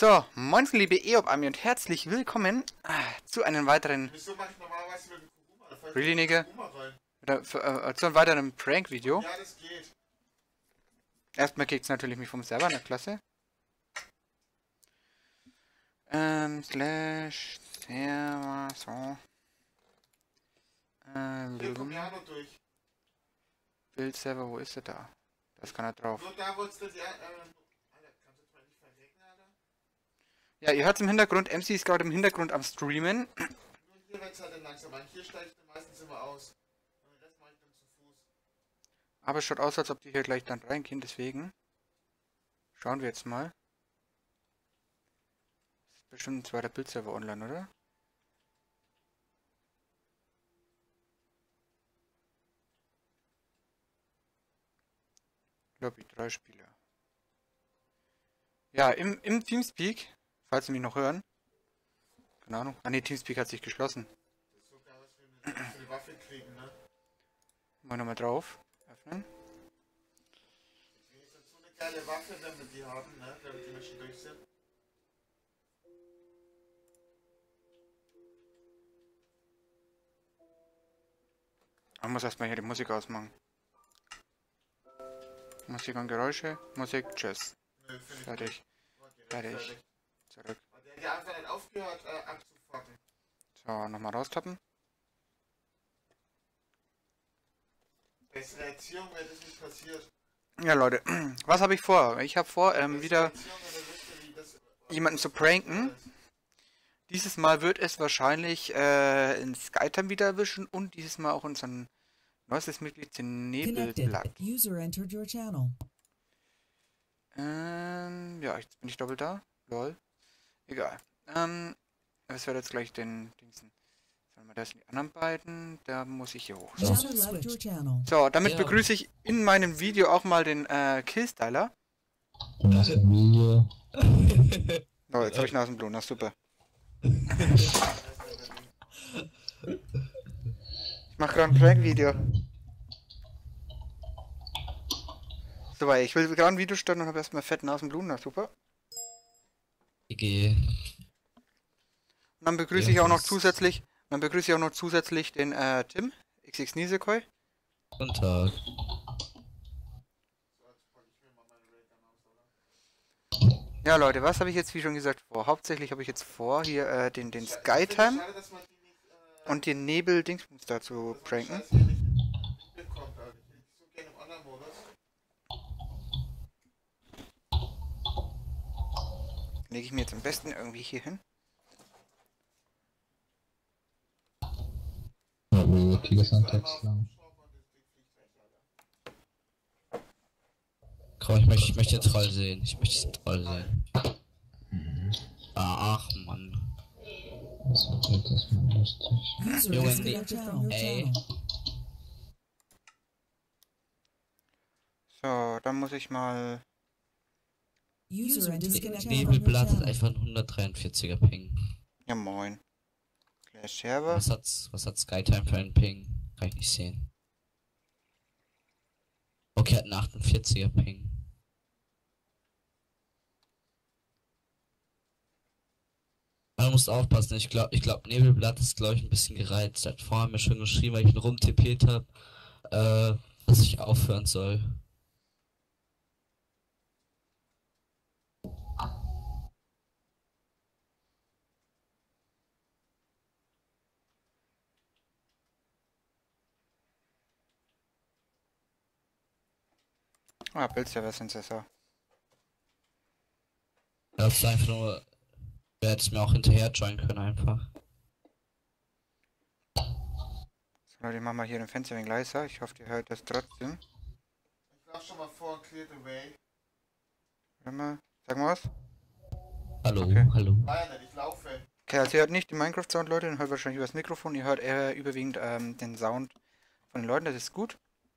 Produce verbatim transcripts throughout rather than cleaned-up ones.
So, moin liebe E-Ob-Army und herzlich willkommen ah, zu einem weiteren... Wieso mach ich normalerweise mit dem Kuruma? Da fällt Really, Nigga? Kuruma rein. Oder, für, äh, zu einem weiteren Prank-Video. Ja, das geht. Erstmal kriegt es natürlich mich vom Server in der Klasse. Ähm, slash... Server, so... Ähm, Hier kommt ja noch durch. Bildserver, wo ist er da? Da ist keiner drauf. Nur da wolltest du die... Äh, Alter, kannst du zwar nicht verrecken, Alter? Ja, ihr hört im Hintergrund, M C ist gerade im Hintergrund am Streamen. Nur hier wird's halt dann langsam an. Hier steige ich dann meistens immer aus. Und den Rest mache ich dann zu Fuß. Aber es schaut aus, als ob die hier gleich dann reingehen, deswegen... Schauen wir jetzt mal. Das ist bestimmt ein zweiter Bildserver online, oder? Lobby, drei Spieler. Ja, im, im Teamspeak, falls Sie mich noch hören. Keine Ahnung. Ah ne, Teamspeak hat sich geschlossen. Das ist sogar was wir eine, für die Waffe kriegen, ne? Mal nochmal drauf. Öffnen. Das ist so eine geile Waffe, wenn wir die haben, ne? Wenn die Menschen durch sind. Man muss erstmal hier die Musik ausmachen. Musik und Geräusche. Musik, tschüss. Nö, finde ich Fertig. nicht. Fertig. Fertig. Zurück. Aber der hat ja einfach nicht aufgehört äh, abzufacken. So, nochmal raustappen. Bessere Erziehung wäre das nicht passiert. Ja, Leute. Was habe ich vor? Ich habe vor, ähm, wieder Erziehung, wenn du wüsste, wie das- jemanden zu pranken. Dieses Mal wird es wahrscheinlich äh, in Skytime wieder erwischen und dieses Mal auch unseren neuestes Mitglied, den Nebelblatt. User entered your channel. Ähm, ja, jetzt bin ich doppelt da. Lol. Egal. Ähm, es wird jetzt gleich den Dingsen. Sollen wir das sind die anderen beiden? Da muss ich hier hoch. So, User left your channel. so damit Ja. begrüße ich in meinem Video auch mal den äh, Killstyler. Das Video. Oh, jetzt habe ich Nasenblut, na super. Ich mache gerade ein Prank-Video. So, weil ich will gerade ein Video starten und habe erstmal fett Nasenblut, na super. G. Und dann begrüße Ja, ich auch noch das- zusätzlich, dann begrüße ich auch noch zusätzlich den äh, Tim, X X Nisekoi. Guten Tag. Ja Leute, was habe ich jetzt wie schon gesagt vor? Hauptsächlich habe ich jetzt vor, hier äh, den, den Skytime Schade, dass man die nicht, äh, und den Nebel-Dingsbums da zu dass man pranken. Scheiße hier nicht mitbekommt, Alter. Ich hätte so gerne im Online-Modus. Lege ich mir jetzt am besten irgendwie hier hin. Ja, unnötiges Text lang. Komm, ich möchte, ich möchte den Troll sehen. Ich möchte den Troll sehen. Ach, Mann. Das wird das mal lustig. User Junge, disconnected from your ey. channel. So, dann muss ich mal... User disconnected from your Nebelblatt hat channel. einfach einen hundertdreiundvierziger Ping. Ja moin. Clash Server. Was hat's, was hat Skytime für einen Ping? Kann ich nicht sehen. Okay, hat einen achtundvierziger Ping. Man muss aufpassen, ich glaube, ich glaube, Nebelblatt ist, glaube ich, ein bisschen gereizt. Er hat vorher mir schon geschrieben, weil ich ihn rumtippiert habe, äh, dass ich aufhören soll. Ah, Bildserver sind es so. Das ist einfach nur, wer hätte es mir auch hinterher joinen können einfach. So Leute, ich mach mal hier den Fenster ein wenig leiser. Ich hoffe, ihr hört das trotzdem. Ich lauf schon mal vor, clear the way. Warte mal. Sag mal was. Hallo, Okay. hallo. Nein, ich laufe. Okay, also ihr hört nicht den Minecraft-Sound, Leute, den hört wahrscheinlich über das Mikrofon. Ihr hört eher überwiegend ähm, den Sound von den Leuten, das ist gut.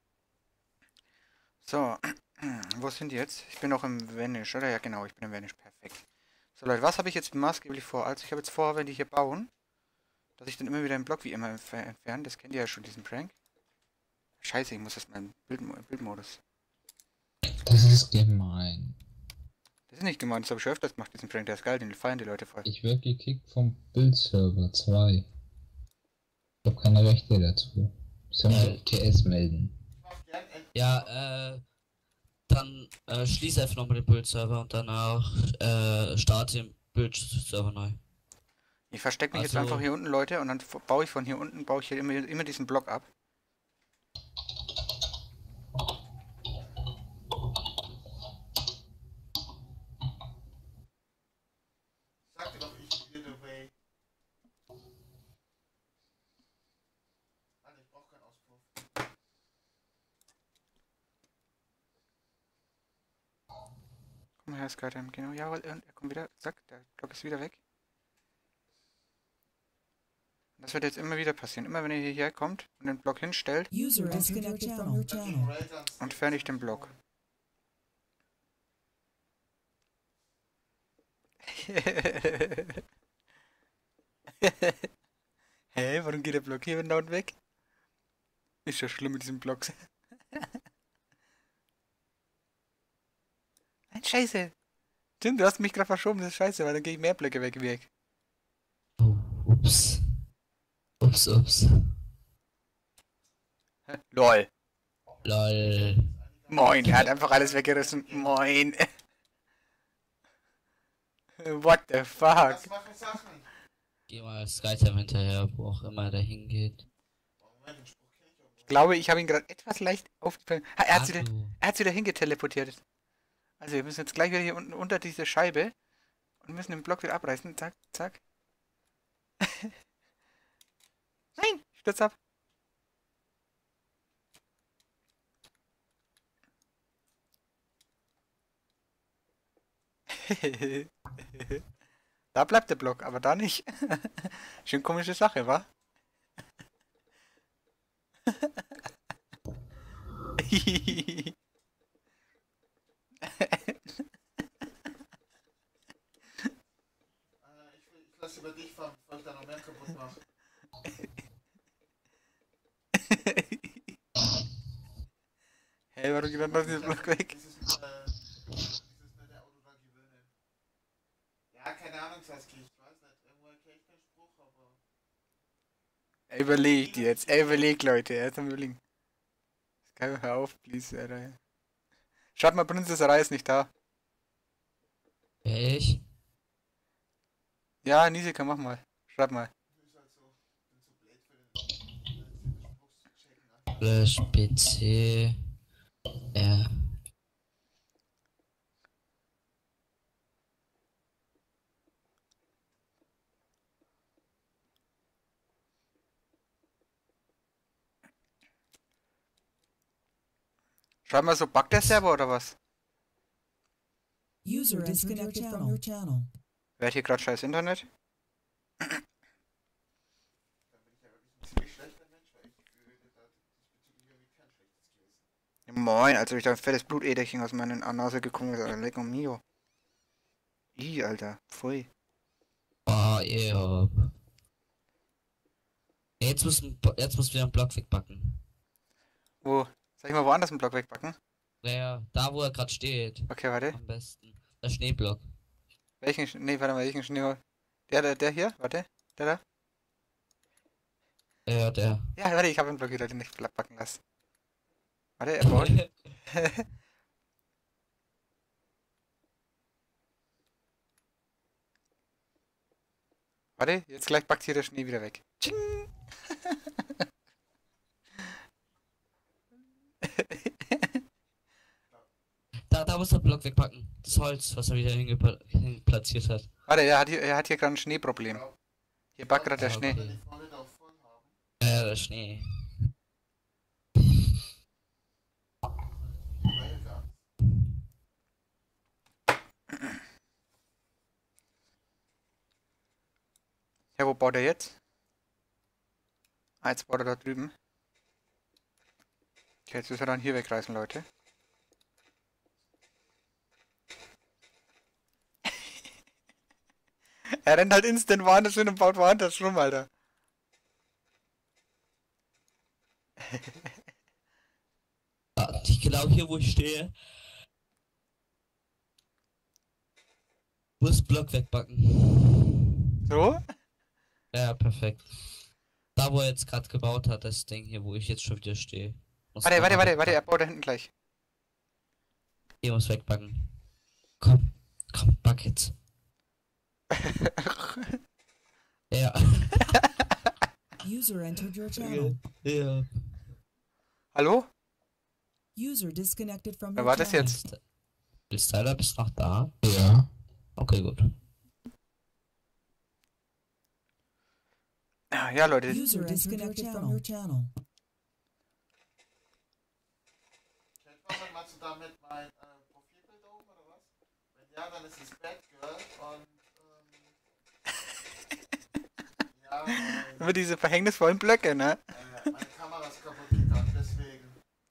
So, wo sind die jetzt? Ich bin noch im Vanish, oder? Ja genau, ich bin im Vanish, perfekt. So Leute, was habe ich jetzt maßgeblich vor? Also ich habe jetzt vor, wenn die hier bauen, dass ich dann immer wieder den Block wie immer entfer- entfernen. Das kennt ihr ja schon, diesen Prank. Scheiße, ich muss erst mal in Bild Bildmodus. Das ist gemein. Das ist nicht gemeint, das habe ich schon öfters gemacht, diesen Prank, der ist geil, den feiern die Leute voll. Ich werde gekickt vom Bildserver zwei. Ich habe keine Rechte dazu. Sollen wir T S melden? Ich mach gern ein Ja, äh, dann äh, schließ einfach nochmal den Bildserver und danach äh, starte den Bildserver neu. Ich verstecke mich jetzt Also- einfach hier unten, Leute, und dann f- baue ich von hier unten, baue ich hier immer, immer diesen Block ab. Sag dir doch, ich clear the way. Alter, ich brauch keinen Auspuff. Komm her, Skytime, genau, jawohl, und er kommt wieder, zack, der Block ist wieder weg. Das wird jetzt immer wieder passieren. Immer wenn ihr hierher kommt und den Block hinstellt, User disconnected from your channel. entferne ich den Block. Hä, warum geht der Block hier dauernd weg? Ist ja schlimm mit diesem Block. Nein, scheiße. Tim, du hast mich gerade verschoben, das ist scheiße, weil dann gehe ich mehr Blöcke weg wie weg. Oh, ups. Ups, ups. Hä? LOL. Lol. Moin, er hat einfach alles weggerissen. Moin. What the fuck? Das machen Sachen. Geh mal Skytime hinterher, wo auch immer der hingeht. Moment, den Spruch kenn ich auch Ich noch. glaube, ich habe ihn gerade etwas leicht aufgefallen. Ha, er hat sie wieder, Hallo. er hat sie wieder hingeteleportiert. Also wir müssen jetzt gleich wieder hier unten unter diese Scheibe und müssen den Block wieder abreißen. Zack, zack. Nein, ich stürz ab. Da bleibt der Block, aber da nicht. Schön komische Sache, wa? Äh, ich, will, ich lass über dich fahren, bevor ich da noch mehr kaputt mache. Hey, warum geht dann noch dieser Block weg? Dieses, äh, dieses nette Auto da gewöhnen. Ja, keine Ahnung, Saskia, ich weiß nicht. Irgendwo erkenne ich den Spruch, aber. Er überlegt jetzt, er überlegt, Leute, er ist am überlegen. Sky, hör auf, please, Alter. Schaut mal, Prinzesserei ist nicht da. Ich? Ja, Nisika, mach mal. Schreib mal. Ist halt so. Bin zu blöd für den, für den Spruch zu checken. Ne? Flash P C. Ja. Schreib mal so, buggt der Server oder was? User disconnected from your channel. Wer hat hier gerade scheiß Internet? Dann bin ich ja wirklich ein ziemlich schlechter Mensch, weil ich fühle da diesbezüglich irgendwie kein schlechtes Gewissen. Moin, als ob ich da ein fettes Blutäderchen aus meiner Nase gekommen ist, Alter. Lecker mio. Ih, Alter. Pfui. Oh, ja. Jetzt muss, ein Bo- jetzt muss wieder ein Block wegbacken. Wo? Soll ich mal woanders einen Block wegpacken? Naja, da wo er gerade steht. Okay, warte. Am besten. Der Schneeblock. Welchen Sch Nee, warte mal, welchen Schnee? Der, der, der hier? Warte. Der da? Ja, der. Ja, warte, ich habe einen Block wieder, den ich backen lasse. Warte, er baut. Warte, jetzt gleich backt hier der Schnee wieder weg. Tsching! Da, da muss der Block wegpacken. Das Holz, was er wieder hingepla- hinplatziert hat. Warte, er hat hier, er hat hier gerade ein Schneeproblem. Hier backt gerade der Ah, Schnee. okay. Wenn die vorne da voll haben, Ja, der Schnee. weil gar nicht. Ja, wo baut er jetzt? Ah, jetzt baut er da drüben. Okay, jetzt müssen wir dann hier wegreißen, Leute. Er rennt halt instant woanders hin und baut woanders rum, Alter. Ah, ich glaube hier, wo ich stehe. Block wegbacken. So? Ja, perfekt. Da, wo er jetzt gerade gebaut hat, das Ding hier, wo ich jetzt schon wieder stehe. Muss Warte, noch warte, mal warte, warte, er wegbacken. baut da hinten gleich. Hier muss wegbacken. Komm, komm, back jetzt. Ja. User entered your channel. Ja. Hallo? User disconnected from Wer your war das channel. jetzt? Bist Tyler, bist noch da? Ja. Okay, gut. Ja, ja, Leute. User disconnected from your channel. Chatwasser, machst du damit mein äh, Profilbild da oben oder was? Wenn ja, dann ist es Batgirl und ähm, ja, weil, Über diese verhängnisvollen Blöcke, ne? äh, meine Kamera ist kaputt gegangen, deswegen.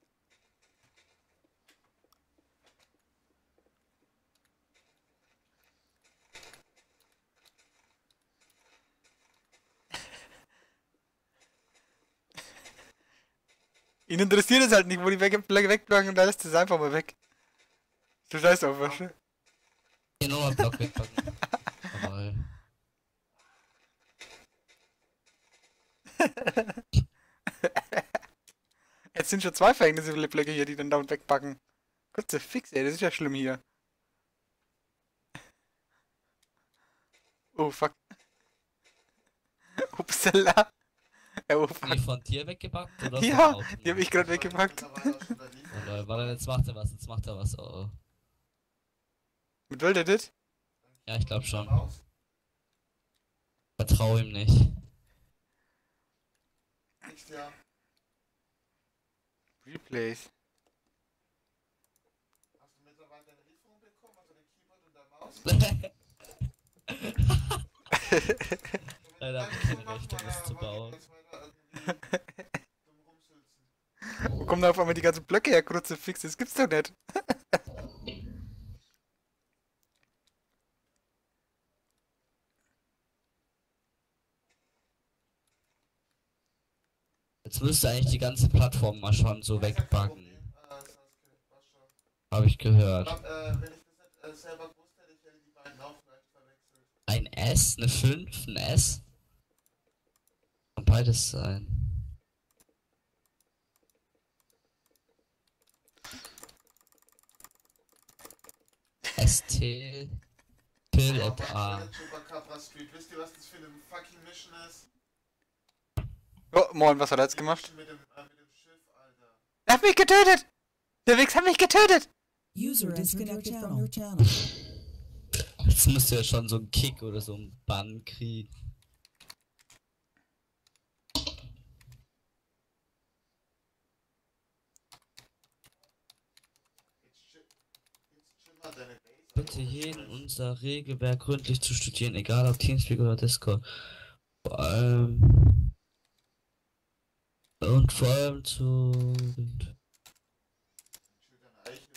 Ihn interessiert es halt nicht, wo die weg, Blöcke wegblocken und dann lässt es einfach mal weg. Du scheiß auf, was? Hier nur mal Block wegpacken. Jawohl. Jetzt sind schon zwei verhängnisvolle Blöcke hier, die dann dauernd wegpacken. Kurze Fix, ey, das ist ja schlimm hier. Oh, fuck. Upsala. Ja, oh, fuck. Die von dir weggepackt oder Ja, von außen? die hab ich gerade weggepackt. Mittlerweile auch schon da liefern. Oh, Leute, warte, jetzt macht er was, jetzt macht er was. Oh. Mit will der das? Ja, ich glaube schon. Raus. Vertrau ihm nicht. Nicht ja. Replays. Hast du mittlerweile deine Lieferung bekommen? Also den Keyboard und der Maus? Leider hab ich keine Rechte, das zu bauen. Wo kommen da auf einmal die ganzen Blöcke her, kurze Fix? Das gibt's doch nicht. Jetzt müsste eigentlich die ganze Plattform mal schon so wegbacken. Habe ich gehört. Wenn ich das nicht äh, selber gewusst hätte, ich hätte die beiden auch vielleicht verwechselt. Ein S, eine fünf, ein S? Kann beides sein. S T Kill at A. Chupacabra Street. Wisst ihr, was das für eine fucking Mission ist? Oh, moin, was hat er jetzt Die gemacht? Mission mit dem, äh, mit dem Schiff, Alter. Er hat mich getötet! Der Wichs hat mich getötet! User disconnected from your channel. Jetzt müsste er schon so einen Kick oder so einen Bann kriegen. Jetzt, schi jetzt schimmer deine Base. Bitte jeden unser Regelwerk gründlich zu studieren, egal ob Teamspeak oder Discord. Vor allem. Und vor allem zu. Schild deine Eichel.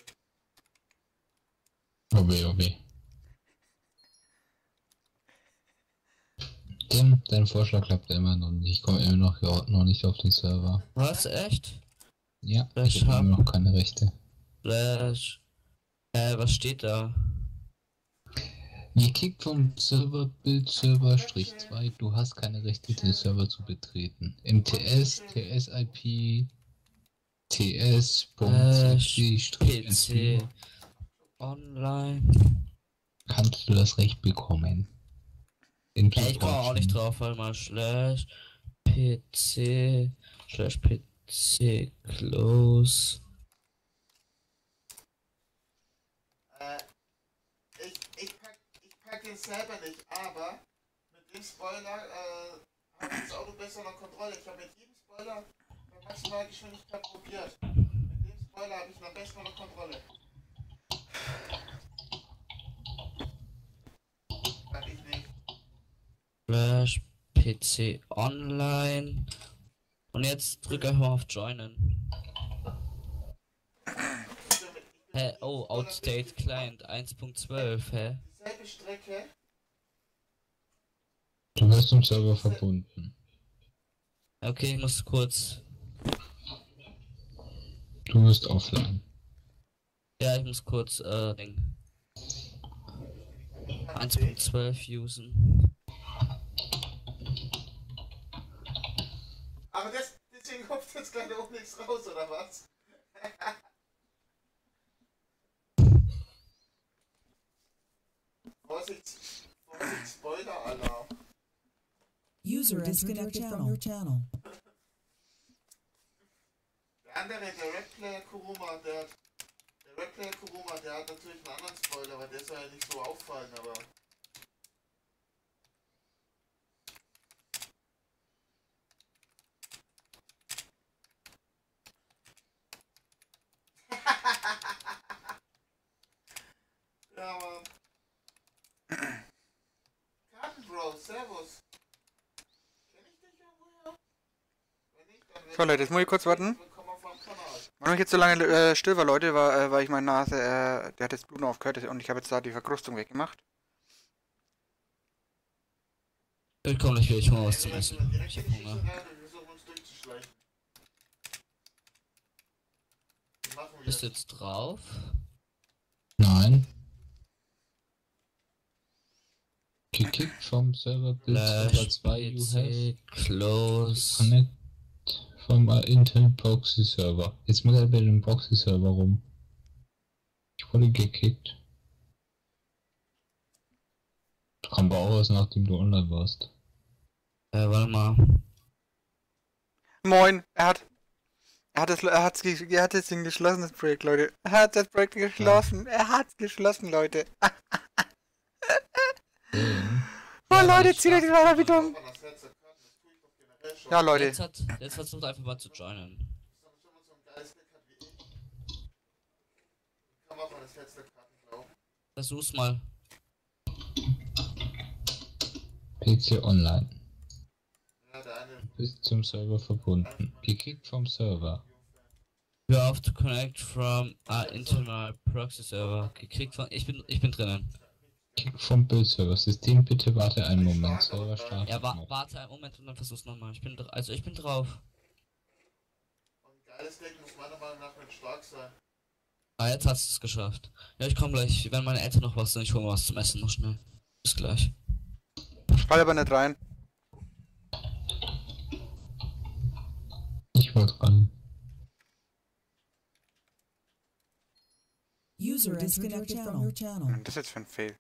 O W, O W. Tim, dein Vorschlag klappt immer noch nicht. Ich komme immer noch, noch nicht auf den Server. Was? Echt? Ja, Flash ich habe haben. immer noch keine Rechte. Flash. Äh, was steht da? Ihr kickt vom Server Bild Server Strich zwei. Du hast keine Rechte, den Server zu betreten. M T S, T S I P, T S, P Strich C Online. kannst du das Recht bekommen. In Ja, ich komme auch nicht drauf, weil mal slash P C slash P C close. Äh, ich, ich, pack, ich pack den selber nicht, aber mit dem Spoiler äh, habe ich das Auto besser unter Kontrolle. Ich habe mit jedem Spoiler bei maximaler Geschwindigkeit probiert. Mit dem Spoiler habe ich noch besser unter Kontrolle. Kann ich nicht. Slash P C online. Und jetzt drück einfach mal auf Joinen. Hä? Oh, Outstate Client eins Punkt zwölf, hä? Dieselbe Strecke. Du wirst zum Server verbunden. Okay, ich muss kurz. Du wirst offline. Ja, ich muss kurz, äh, Ding. man sehen. eins Punkt zwölf usen. Aber das, deswegen kommt jetzt gerade auch nichts raus, oder was? Vorsicht, Vorsicht, Spoiler-Alarm. User disconnected from your channel. Der andere, der Red-Player Kuruma, der, der Red-Player Kuruma, der hat natürlich einen anderen Spoiler, aber der soll ja nicht so auffallen, aber... Ja, Mann. Kartenbro, servus. Kenn ich dich irgendwoher? Wenn nicht, dann So Leute, jetzt muss ich kurz warten. willkommen auf meinem Kanal. Warum ich jetzt so lange äh, still war, Leute, war, äh, weil ich meine Nase, äh, der hat jetzt Blut aufgehört und ich habe jetzt da die Verkrustung weggemacht. Ich komm gleich wieder, ich hol mal was Also, zum wenn Essen. du direkt Ich in hab die Schießerei Hunger. und wir versuchen uns durchzuschleichen. Wie machen wir Bist du das? jetzt drauf? Nein. Gekickt vom Server Build Server Flash, zwei, you have P C, close. connect vom Internet Proxy Server. Jetzt muss er bei dem Proxy Server rum. Ich wurde gekickt. Kam aber auch erst nachdem du online warst. Äh, warte mal. Moin, er hat, er hat es, er hat's, ge- er hat jetzt ein geschlossenes Projekt, Leute. Er hat das Projekt geschlossen, er hat's geschlossen, Leute. Den. Oh Ja, Leute, das zieht euch die weiter wie dumm. Aber das Headset kann, das tue ich doch generell schon. Ja, Leute. Jetzt hat, jetzt versucht einfach mal zu joinen. Wenn man schon mal so ein geiles Deck hat wie ich, kann man auch an das Headset-Karten glauben. Versuch's mal. P C online. Ja, der eine... Bist zum Server verbunden. Gekickt vom Server. You have to connect from a internal proxy server. Gekriegt von. Ich bin ich bin drinnen. Kick vom Build Server. System, bitte warte einen Moment. Server startet Ja, wa noch. warte einen Moment und dann versuch's nochmal. Ich bin dr- also ich bin drauf. Und ein geiles Deck muss meiner Meinung nach nicht stark sein. Ah, jetzt hast du es geschafft. Ja, ich komme gleich. Wenn meine Eltern noch was sind, ich hole mal was zum Essen noch schnell. Bis gleich. Fall aber nicht rein. Ich wollte ran. User disconnected from your channel. Was ist das jetzt für ein Fail?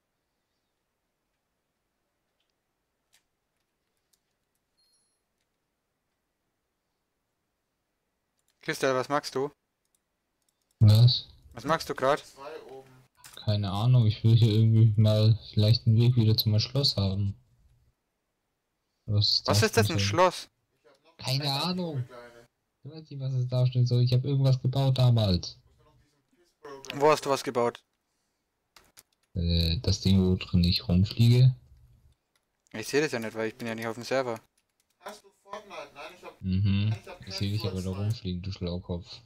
Christel, was magst du? Was? Was magst du gerade? Zwei oben. Keine Ahnung, ich will hier irgendwie mal vielleicht einen Weg wieder zum Schloss haben. Was, Was da ist das, stehen ein soll. Schloss? Ich hab noch Keine eine Ahnung. Kleine. Ich weiß nicht, was es da stehen soll. Ich habe irgendwas gebaut damals. Ich muss nur noch diesen Piss-Program- Wo hast du was gebaut? Äh, das Ding, wo drin ich rumfliege. Ich sehe das ja nicht, weil ich bin ja nicht auf dem Server. Hast du Fortnite? Nein, ich hab... Mhm. Ich hab Ich sehe dich aber da Fortnite. rumfliegen, du Schlaukopf.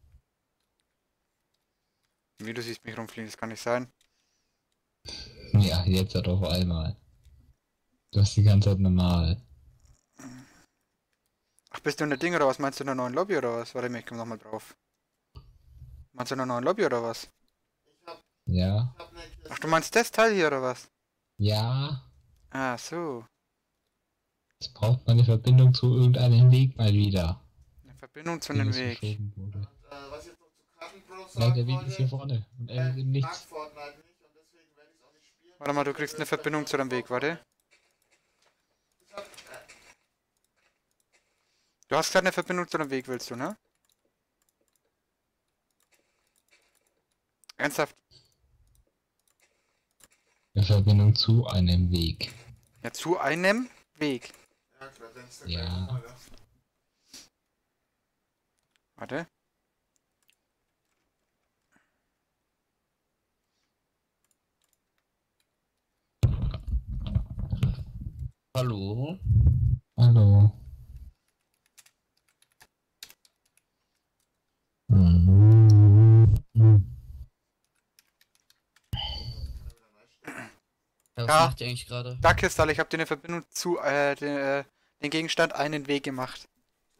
Wie, du siehst mich rumfliegen, das kann nicht sein. Ja, jetzt halt auf einmal. Du hast die ganze Zeit normal. Ach, bist du in der Ding oder was? Meinst du in der neuen Lobby oder was? Warte mal, ich komm nochmal drauf. Meinst du in der neuen Lobby oder was? Ich hab, Ja? ich hab ne Ach, du meinst das Teil hier oder was? Ja? Ah, so. Jetzt braucht man eine Verbindung zu irgendeinem Weg mal wieder. Eine Verbindung zu den einem es Weg. verschoben wurde. Und, äh, was ich jetzt noch zu Kartenbro Nein, sagen der Weg ist hier wollte, vorne. Und er äh, ist im ich mag Nichts. Fortnite nicht und deswegen werde ich es auch nicht spielen. Warte mal, du kriegst eine Verbindung zu deinem Weg, warte. Ich hab, äh, Du hast gerade eine Verbindung zu deinem Weg, willst du, ne? Ernsthaft? Eine Verbindung zu einem Weg. Ja, zu einem Weg. ja klar, denkst du Ja. gleich nochmal, ja. Warte. Hallo? Hallo. Ja, was Ja. macht ihr eigentlich gerade? Da, Kristal, ich habe dir eine Verbindung zu äh, den, äh, den Gegenstand einen Weg gemacht.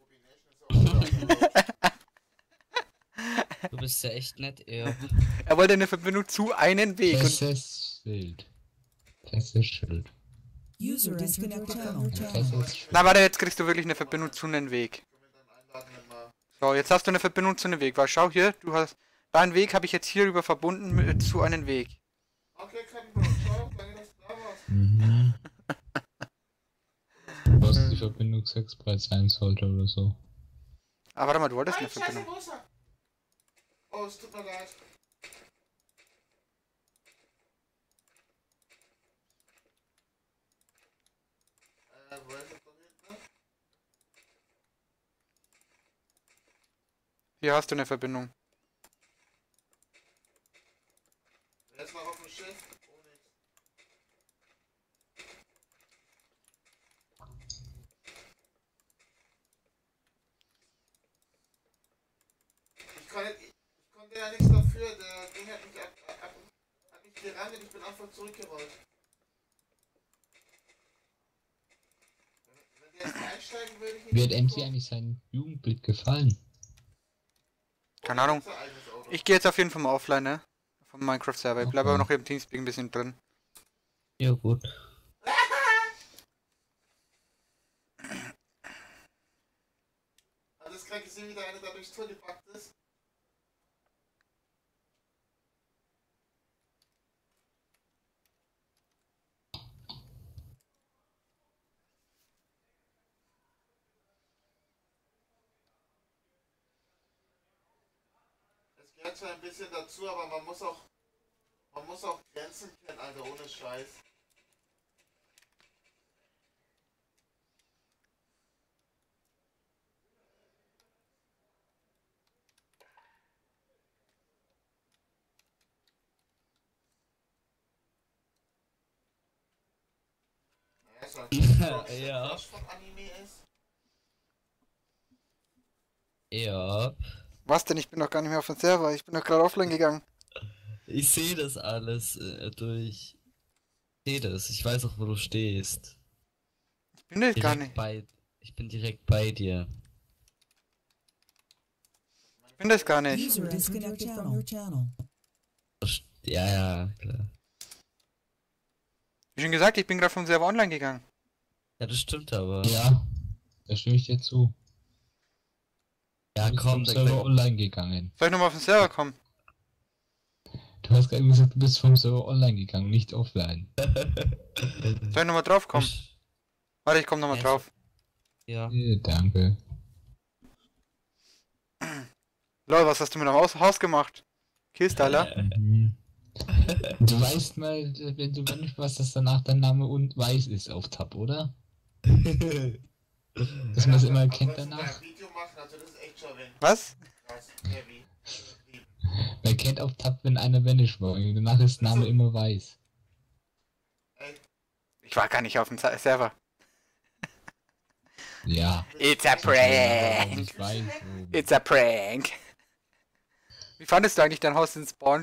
Du bist ja echt nett, eher. Er wollte eine Verbindung zu einen Weg. Und Das ist wild. Presseschild. User disconnected from your channel. Presseschild. Na warte, jetzt kriegst du wirklich eine Verbindung zu einem Weg. Können wir dann einladen, wenn wir... So, jetzt hast du eine Verbindung zu einem Weg. Weil schau hier, du hast... Deinen Weg habe ich jetzt hierüber verbunden mit, zu einem Weg. Okay, kein Problem. Ciao, danke, dass du da warst. Mhm. Was die Verbindung sechs breit sein sollte oder so. Aber warte mal, du wolltest eine Nein, scheiße, Verbindung. wo ist er? Oh, es tut mir leid. Äh, wo ist er da hinten? Hier hast du eine Verbindung. Wer ist noch auf dem Schiff? Oh, nix. Ich konnte, ich, ich konnte ja nichts dafür, der Ding hat mich, ab, ab, hat mich gerannt und ich bin einfach zurückgerollt. Wenn der jetzt einsteigen würde, ich nicht... Wird M C eigentlich sein Jugendbild gefallen? Keine Ahnung. Sein eigenes Auto. Ich gehe jetzt auf jeden Fall mal offline, ne? Vom Minecraft-Server. Ich bleibe Okay. aber noch hier im Teamspeak ein bisschen drin. Ja, gut. Also ist gerade gesehen, wie der eine da durchs Tor gepackt ist. Es gehört zwar ein bisschen dazu, aber man muss auch man muss auch Grenzen kennen, Alter, ohne Scheiß. Naja, so ein Ja. Crush von Anime ist. Ja. Was denn? Ich bin noch gar nicht mehr auf dem Server. Ich bin doch gerade offline gegangen. Ich sehe das alles äh, durch. Ich sehe das. Ich weiß auch, wo du stehst. Ich bin das gar Direkt nicht. bei. Ich bin direkt bei dir. Ich bin das gar nicht. User disconnected from your channel. Ja, ja, klar. Wie schon gesagt, ich bin gerade vom Server online gegangen. Ja, das stimmt aber. Ja, da stimme ich dir zu. Ja, Du bist komm, vom dann Server gleich- online gegangen. Soll ich nochmal auf den Server kommen? Du hast gerade gesagt, du bist vom Server online gegangen, nicht offline. Soll ich nochmal drauf kommen? Warte, ich komme nochmal Ja, drauf. Ja. Äh, danke. Lol, was hast du mit dem Haus, Haus gemacht? Kiste, Alter. Mhm. Du weißt mal, wenn du wenn was, dass danach dein Name und weiß ist auf Tab, oder? Dass man es immer erkennt Aber wenn wir danach. ein Video machen, also das ist echt schon wenig. Was? Krass, heavy. Man erkennt auf Tab, wenn einer Vanish war. Und danach ist Name immer weiß. Ich war gar nicht auf dem Se- Server. Ja. It's a prank. Ich weiß. wo- It's a prank. Wie fandest du eigentlich dein Haus in Spawn?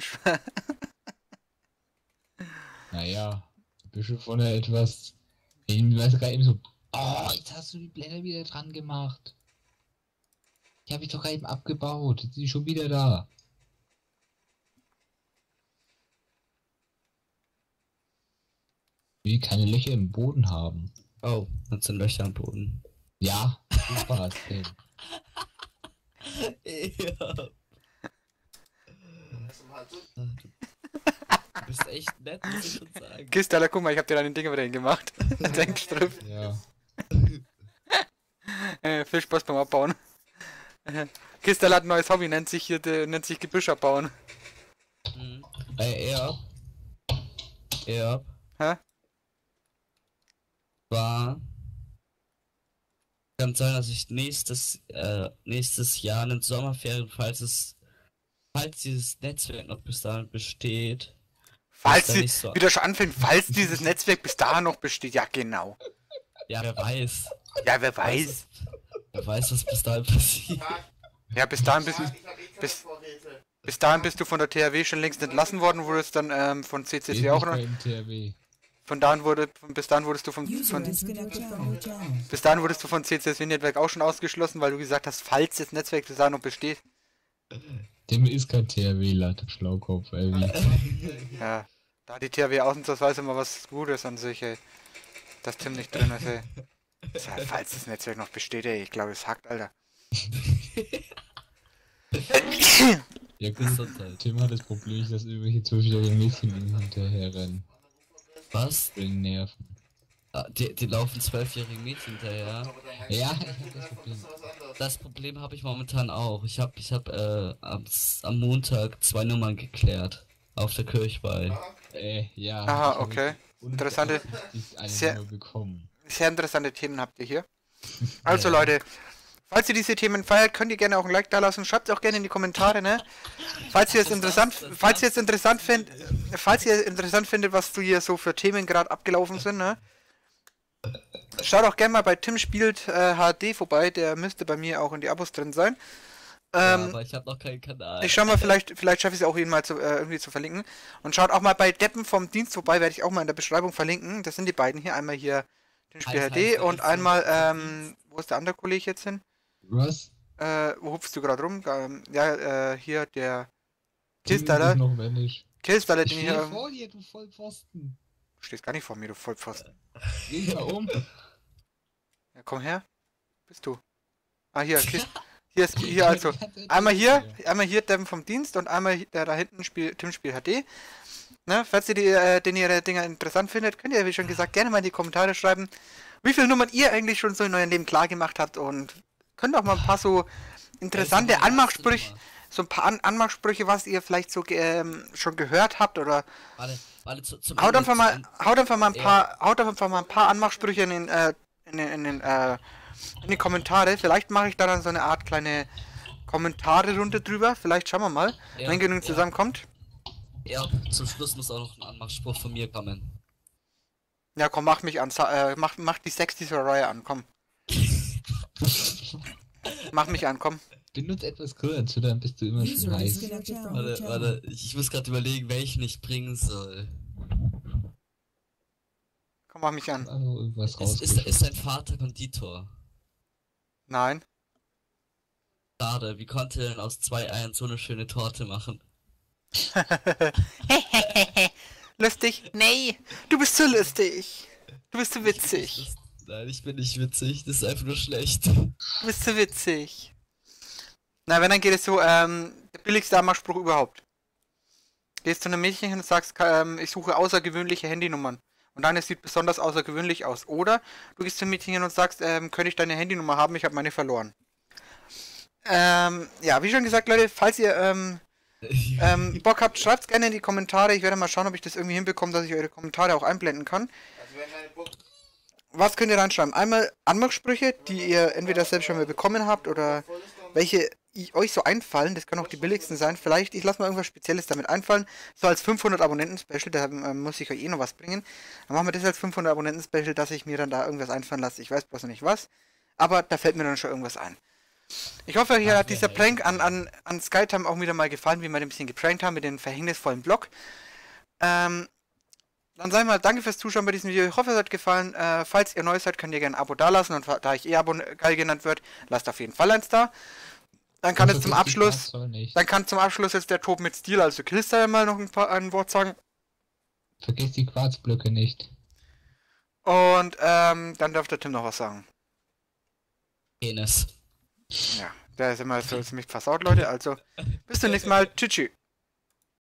Naja, ein bisschen von der etwas. Ich weiß gerade eben so. Oh, jetzt hast du die Blätter wieder dran gemacht. Die habe ich doch gerade eben abgebaut. Jetzt ist die schon wieder da. Will keine Löcher im Boden haben. Oh, jetzt sind Löcher am Boden. Ja, super, Tim. Ja. Das ist halt so. Du bist echt nett, muss ich schon sagen. Kiste, Alter, guck mal, ich hab dir deine Dinge wieder hingemacht. Denkstrüff. Ja. Äh, viel Spaß beim Abbauen. Äh, Kiste hat ein neues Hobby, nennt sich, hier, äh, nennt sich Gebüsch abbauen. Mhm. Ey, er. Er. Hä? War. Kann sein, dass ich nächstes, äh, nächstes Jahr in den Sommerferien, falls es, falls dieses Netzwerk noch bis dahin besteht. Falls da sie, nicht so- wie du schon anfängt, falls dieses Netzwerk bis dahin noch besteht. Ja, genau. Ja, wer weiß. Ja, wer weiß. Wer weiß, was bis dahin passiert. Tag, Ja, bis dahin bist, Tag, ich hab eh keine bis- Vorräte. bis dahin bist du von der T H W schon längst entlassen worden, wurdest dann ähm, von C C C auch noch. Im T R W. Von dahin wurde, von, bis dahin wurdest du vom, User von, disconnected from your channel. bis dahin wurdest du von C C S W-Netzwerk auch schon ausgeschlossen, weil du gesagt hast, falls das Netzwerk bis dahin noch besteht. Dem ist kein T R W-Lat, Schlaukopf, ey. Ja. Da hat die T H W ausnahmsweise mal was Gutes an sich, ey. Dass Tim nicht drin ist, ey. Tja, falls das Netzwerk noch besteht, ey. Ich glaube, es hackt, Alter. Ja gut, Tim hat das Problem, dass irgendwelche zwölfjährigen Mädchen ihm hinterherrennen. Was? Wegen Nerven. Ah, die, die laufen zwölfjährigen Mädchen hinterher. Ja, ich hab das Problem. Das ist was anderes. Das Problem habe ich momentan auch. Ich habe ich hab, äh, am, am Montag zwei Nummern geklärt. Auf der Kirchweih. Äh, ja. Aha, ich hab okay. jetzt Interessante- unbeabsichtigt eine sehr- Nummer bekommen. Sehr interessante Themen habt ihr hier. Also Ja. Leute, falls ihr diese Themen feiert, könnt ihr gerne auch ein Like da lassen. Schreibt es auch gerne in die Kommentare, ne? Falls ihr es Das interessant, darfst- das falls ihr es darfst- interessant findet, falls ihr interessant findet, was du hier so für Themen gerade abgelaufen sind, ne? Schaut auch gerne mal bei Tim spielt äh, H D vorbei, der müsste bei mir auch in die Abos drin sein. Ja, Ähm, aber ich habe noch keinen Kanal. ich schau mal, vielleicht, vielleicht schaffe ich es auch ihn mal zu, äh, irgendwie zu verlinken. Und schaut auch mal bei Deppen vom Dienst vorbei, werde ich auch mal in der Beschreibung verlinken. Das sind die beiden hier. Einmal hier den Spiel Heißt- H D heißt der und jetzt einmal, so vom ähm, wo ist der andere Kollege jetzt hin? Was? Äh, wo hupfst du gerade rum? Ähm, ja, äh, hier der Tim Killstaller. ist noch wenn ich. Killstaller, Ich den stehe hier. vor dir, du Vollpfosten. Du stehst gar nicht vor mir, du Vollpfosten. Geh mal um. Ja, komm her. Bist du? Ah, hier, Kill, hier ist, hier also. Einmal hier, einmal hier Deppen vom Dienst und einmal hi- der da hinten Spiel, Tim Spiel H D. Ne, falls ihr die, äh, den ihre Dinger interessant findet, könnt ihr, wie schon gesagt, gerne mal in die Kommentare schreiben, wie viele Nummern ihr eigentlich schon so in eurem Leben klar gemacht habt und könnt auch mal ein paar so interessante Anmachsprüche, so ein paar An Anmachsprüche, was ihr vielleicht so ge- ähm, schon gehört habt oder Warte, warte, zu, zum haut Ende- einfach mal, zum haut einfach mal ein Ja. paar, haut einfach mal ein paar Anmachsprüche in den, äh, in den, in den, äh, in die Kommentare. Vielleicht mache ich da dann so eine Art kleine Kommentare-Runde drüber. Vielleicht schauen wir mal, Ja, wenn genug ja. zusammenkommt. Ja, zum Schluss muss auch noch ein Anmachspruch von mir kommen. Ja, komm, mach mich an, Sa- äh, mach, mach die sexy Soraya an, komm. Mach mich an, komm. Benutzt etwas kürzer, dann bist du immer schon User heiß. disconnected from your Warte, channel. warte, ich, ich muss gerade überlegen, welchen ich bringen soll. Komm, mach mich an. Also irgendwas Ist, ist, rausgeschickt. ist dein Vater Konditor? Nein. Schade, wie konnte er denn aus zwei Eiern so eine schöne Torte machen? Lustig? Nee, du bist so lustig. Du bist so witzig. Das, nein, ich bin nicht witzig, das ist einfach nur schlecht. Du bist so witzig. Na, wenn, dann geht es so, ähm, der billigste Anmachspruch überhaupt. Gehst zu einem Mädchen hin und sagst, ka- ähm, ich suche außergewöhnliche Handynummern. Und deine sieht besonders außergewöhnlich aus. Oder du gehst zum Mädchen hin und sagst, ähm, könnte ich deine Handynummer haben? Ich habe meine verloren. Ähm, ja, wie schon gesagt, Leute, falls ihr, ähm, ähm, Bock habt, schreibt's gerne in die Kommentare. Ich werde mal schauen, ob ich das irgendwie hinbekomme, dass ich eure Kommentare auch einblenden kann. Also wenn meine Book Was könnt ihr reinschreiben? Einmal Anmachsprüche, die ihr entweder selbst schon mal bekommen habt oder voll ist, dann welche i- euch so einfallen. Das können auch die billigsten sein. Vielleicht, ich lasse mal irgendwas Spezielles damit einfallen. So als fünfhundert Abonnenten-Special, da ähm, muss ich euch eh noch was bringen. Dann machen wir das als fünfhundert Abonnenten-Special, dass ich mir dann da irgendwas einfallen lasse. Ich weiß bloß noch nicht was. Aber da fällt mir dann schon irgendwas ein. Ich hoffe, euch Ach, hat dieser ja, Prank an, an, an Skytime auch wieder mal gefallen, wie wir den ein bisschen geprankt haben mit dem verhängnisvollen Block. Ähm, dann sag ich mal, danke fürs Zuschauen bei diesem Video. Ich hoffe, es hat gefallen. Äh, falls ihr neu seid, könnt ihr gerne ein Abo dalassen. Und da ich eh Abo geil genannt wird, lasst auf jeden Fall eins da. Dann kann Also es zum vergiss die Abschluss, Quatschzahl nicht. dann kann zum Abschluss jetzt der Tob mit Stil, also Killstyle, mal noch ein, paar, ein Wort sagen. Vergiss die Quarzblöcke nicht. Und ähm, dann darf der Tim noch was sagen. Penis. Ja, der ist immer so ziemlich versaut, Leute. Also, bis zum nächsten Mal. Tschüss. tschüss.